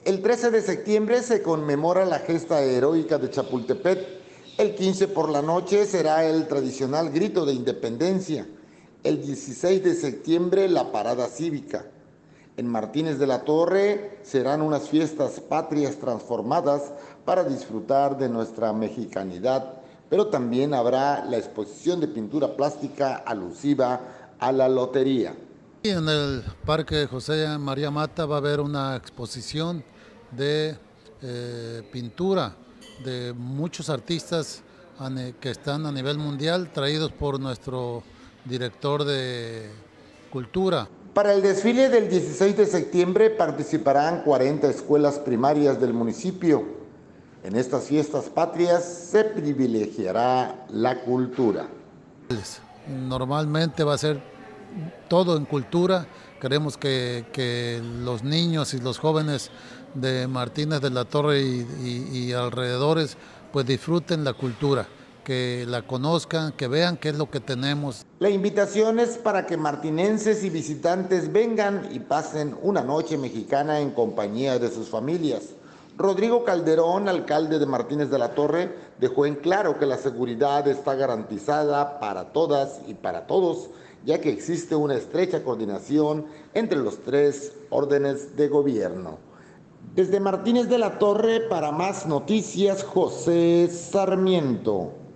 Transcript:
El 13 de septiembre se conmemora la gesta heroica de Chapultepec. El 15 por la noche será el tradicional grito de independencia. El 16 de septiembre la parada cívica. En Martínez de la Torre serán unas fiestas patrias transformadas para disfrutar de nuestra mexicanidad, pero también habrá la exposición de pintura plástica alusiva a la lotería. Y en el Parque José María Mata va a haber una exposición de pintura de muchos artistas que están a nivel mundial, traídos por nuestro director de cultura. Para el desfile del 16 de septiembre participarán 40 escuelas primarias del municipio. En estas fiestas patrias se privilegiará la cultura. Normalmente va a ser todo en cultura. Queremos que los niños y los jóvenes de Martínez de la Torre y alrededores pues disfruten la cultura, que la conozcan, que vean qué es lo que tenemos. La invitación es para que martinenses y visitantes vengan y pasen una noche mexicana en compañía de sus familias. Rodrigo Calderón, alcalde de Martínez de la Torre, dejó en claro que la seguridad está garantizada para todas y para todos, ya que existe una estrecha coordinación entre los tres órdenes de gobierno. Desde Martínez de la Torre, para más noticias, José Sarmiento.